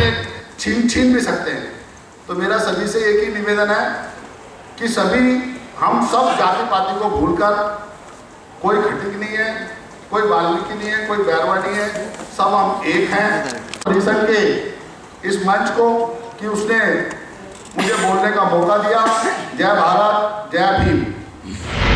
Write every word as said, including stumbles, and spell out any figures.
छीन छीन भी सकते हैं। तो मेरा सभी से एक ही निवेदन है कि सभी हम सब जाति पाति को भूलकर, कोई खटिक नहीं है, कोई वाल्मीकि नहीं है, कोई बैरवा नहीं है, सब हम एक हैं। परिषद के इस मंच को कि उसने मुझे बोलने का मौका दिया। जय भारत, जय भीम।